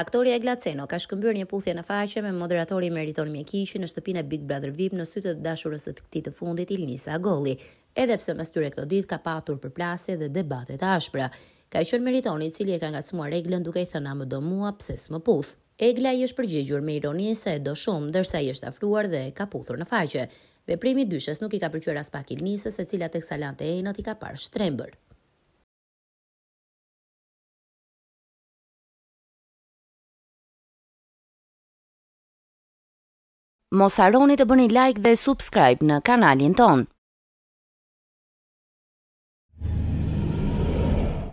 Aktori Egla Ceno ka shkëmbyer një puthje në faqe me moderatori Meriton Mjekiqi në shtëpinë e Big Brother VIP në sy të dashurës së këtij të fundit Ilnisa Agolli, edhe pse mes tyre këto ditë ka patur përplasje dhe debate të ashpra. Ka qenë Meritoni i cili e ka ngacmuar Eglën duke i thënë "Më do mua pse s'më puth". Egla i është përgjigjur me ironi se e do shumë, ndërsa i është afruar dhe ka puthur në faqe. Veprimi i dyshës nuk i ka pëlqyer as pak Ilnisës, e cila tek Salante Enot i ka parë shtrembër. Mos harroni të bëni like dhe subscribe në kanalin ton.